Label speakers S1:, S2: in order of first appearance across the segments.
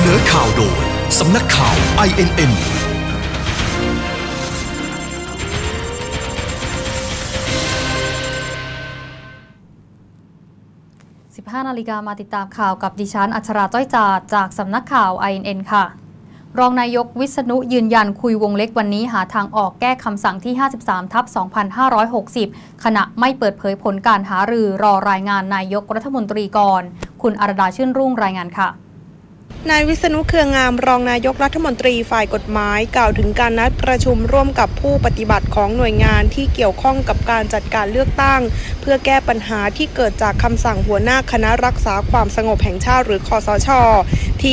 S1: นอข่าวโดยสำนักข่าว INN
S2: 15 นาฬิกามาติดตามข่าวกับดิฉันอัชราจ้อยจาดจากสำนักข่าว INN ค่ะรองนายกวิษณุยืนยันคุยวงเล็กวันนี้หาทางออกแก้คำสั่งที่ 53/2560 ขณะไม่เปิดเผยผลการหารือรอรายงานนายกรัฐมนตรีก่อนคุณอรดาชื่นรุ่งรายงานค่ะ
S3: นายวิษณุเครืองามรองนายกรัฐมนตรีฝ่ายกฎหมายกล่าวถึงการนัดประชุมร่วมกับผู้ปฏิบัติของหน่วยงานที่เกี่ยวข้องกับการจัดการเลือกตั้งเพื่อแก้ปัญหาที่เกิดจากคำสั่งหัวหน้าคณะรักษาความสงบแห่งชาติหรือคสช.ที่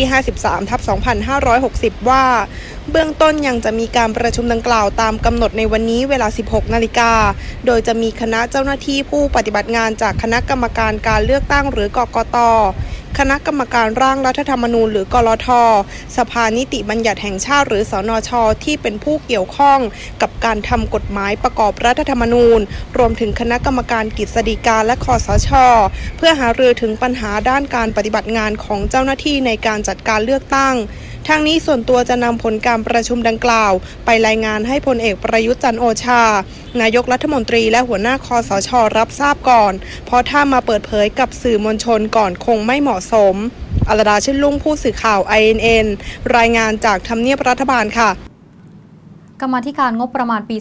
S3: 53/2560 ว่าเบื้องต้นยังจะมีการประชุมดังกล่าวตามกำหนดในวันนี้เวลา 16 นาฬิกาโดยจะมีคณะเจ้าหน้าที่ผู้ปฏิบัติงานจากคณะกรรมการการเลือกตั้งหรือกกต.คณะกรรมการร่างรัฐธรรมนูญหรือกลท.สภานิติบัญญัติแห่งชาติหรือสนช.ที่เป็นผู้เกี่ยวข้องกับการทำกฎหมายประกอบรัฐธรรมนูญรวมถึงคณะกรรมการกฤษฎีกาและคสช.เพื่อหารือถึงปัญหาด้านการปฏิบัติงานของเจ้าหน้าที่ในการจัดการเลือกตั้งทางนี้ส่วนตัวจะนำผลการประชุมดังกล่าวไปรายงานให้พลเอกประยุทธ์จันทร์โอชานายกรัฐมนตรีและหัวหน้าคสช.รับทราบก่อนเพราะถ้ามาเปิดเผยกับสื่อมวลชนก่อนคงไม่เหมาะสมอรดาชื่นลุ่งผู้สื่อข่าว INN รายงานจากทำเนียบรัฐบาลค่ะ
S2: กรรมาธิการงบประมาณปี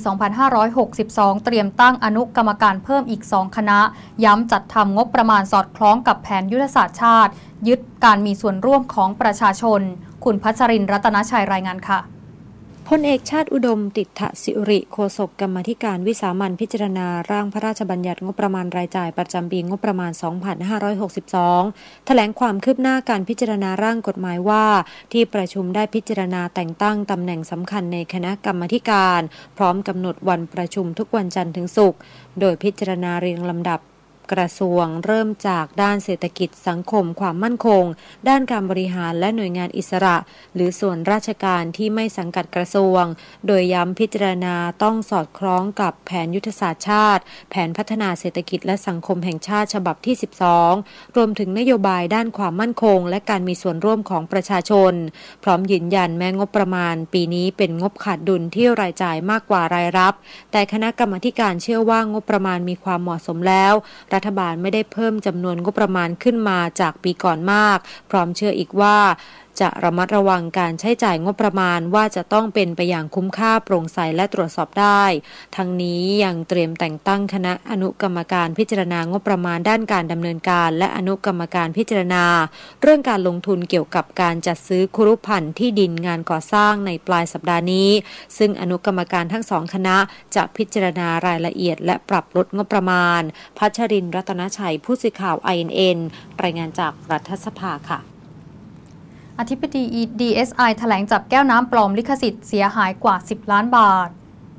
S2: 2562 เตรียมตั้งอนุกรรมการเพิ่มอีก 2 คณะย้ำจัดทำงบประมาณสอดคล้องกับแผนยุทธศาสตร์ชาติยึดการมีส่วนร่วมของประชาชนคุณพัชรินทร์รัตนชัยรายงานค่ะ
S4: พลเอกชาติอุดมติถสิริโฆษกกรรมาธิการวิสามัญพิจารณาร่างพระราชบัญญัติงบประมาณรายจ่ายประจำปีงบประมาณ 2562 แถลงความคืบหน้าการพิจารณาร่างกฎหมายว่าที่ประชุมได้พิจารณาแต่งตั้งตำแหน่งสำคัญในคณะกรรมาธิการพร้อมกำหนดวันประชุมทุกวันจันทร์ถึงศุกร์โดยพิจารณาเรียงลำดับกระทรวงเริ่มจากด้านเศรษฐกิจสังคมความมั่นคงด้านการบริหารและหน่วยงานอิสระหรือส่วนราชการที่ไม่สังกัดกระทรวงโดยย้ำพิจารณาต้องสอดคล้องกับแผนยุทธศาสตร์ชาติแผนพัฒนาเศรษฐกิจและสังคมแห่งชาติฉบับที่ 12รวมถึงนโยบายด้านความมั่นคงและการมีส่วนร่วมของประชาชนพร้อมยืนยันแม้งบประมาณปีนี้เป็นงบขาดดุลที่รายจ่ายมากกว่ารายรับแต่คณะกรรมาธิการเชื่อว่างบประมาณมีความเหมาะสมแล้วรัฐบาลไม่ได้เพิ่มจำนวนงบประมาณขึ้นมาจากปีก่อนมากพร้อมเชื่ออีกว่าจะระมัดระวังการใช้จ่ายงบประมาณว่าจะต้องเป็นไปอย่างคุ้มค่าโปร่งใสและตรวจสอบได้ทั้งนี้ยังเตรียมแต่งตั้งคณะอนุกรรมการพิจารณางบประมาณด้านการดำเนินการและอนุกรรมการพิจารณาเรื่องการลงทุนเกี่ยวกับการจัดซื้อครุภัณฑ์ที่ดินงานก่อสร้างในปลายสัปดาห์นี้ซึ่งอนุกรรมการทั้ง2คณะจะพิจารณารายละเอียดและปรับลดงบประมาณพัชรินทร์รัตนชัยผู้สื่อข่าว INN รายงานจากรัฐสภาค่ะ
S2: อธิบดี DSI แถลงจับแก้วน้ำปลอมลิขสิทธิ์เสียหายกว่า 10 ล้านบาท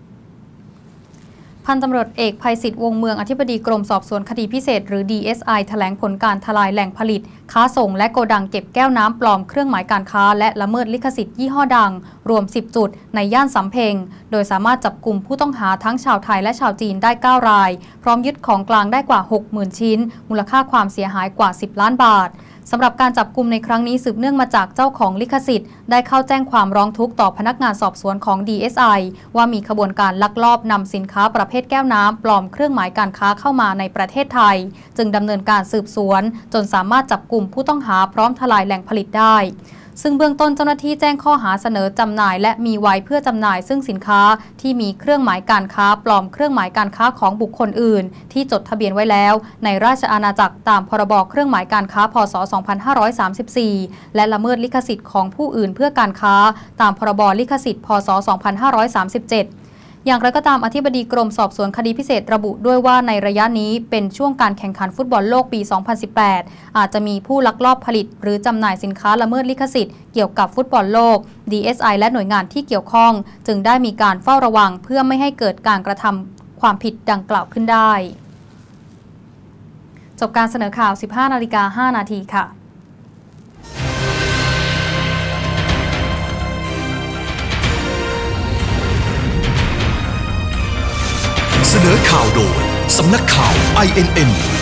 S2: พันตำรวจเอกไพศิษฐ์วงเมืองอธิบดีกรมสอบสวนคดีพิเศษหรือ DSI แถลงผลการทลายแหล่งผลิตค้าส่งและโกดังเก็บแก้วน้ำปลอมเครื่องหมายการค้าและละเมิดลิขสิทธิ์ยี่ห้อดังรวม10จุดในย่านสำเพ็งโดยสามารถจับกลุ่มผู้ต้องหาทั้งชาวไทยและชาวจีนได้9รายพร้อมยึดของกลางได้กว่า 60,000 ชิ้นมูลค่าความเสียหายกว่า10ล้านบาทสำหรับการจับกุมในครั้งนี้สืบเนื่องมาจากเจ้าของลิขสิทธิ์ได้เข้าแจ้งความร้องทุกข์ต่อพนักงานสอบสวนของ DSI ว่ามีขบวนการลักลอบนำสินค้าประเภทแก้วน้ำปลอมเครื่องหมายการค้าเข้ามาในประเทศไทยจึงดำเนินการสืบสวนจนสามารถจับกุมผู้ต้องหาพร้อมทลายแหล่งผลิตได้ซึ่งเบื้องต้นเจ้าหน้าที่แจ้งข้อหาเสนอจำหน่ายและมีไว้เพื่อจำหน่ายซึ่งสินค้าที่มีเครื่องหมายการค้าปลอมเครื่องหมายการค้าของบุคคลอื่นที่จดทะเบียนไว้แล้วในราชอาณาจักรตามพรบเครื่องหมายการค้าพ.ศ. 2534และละเมิดลิขสิทธิ์ของผู้อื่นเพื่อการค้าตามพรบลิขสิทธิ์พ.ศ. 2537อย่างไรก็ตามอธิบดีกรมสอบสวนคดีพิเศษระบุด้วยว่าในระยะนี้เป็นช่วงการแข่งขันฟุตบอลโลกปี 2018 อาจจะมีผู้ลักลอบผลิตหรือจำหน่ายสินค้าละเมิดลิขสิทธิ์เกี่ยวกับฟุตบอลโลก DSI และหน่วยงานที่เกี่ยวข้องจึงได้มีการเฝ้าระวังเพื่อไม่ให้เกิดการกระทำความผิดดังกล่าวขึ้นได้จบการเสนอข่าว 15:05 นาทีค่ะ
S1: เสนอข่าวโดยสำนักข่าว INN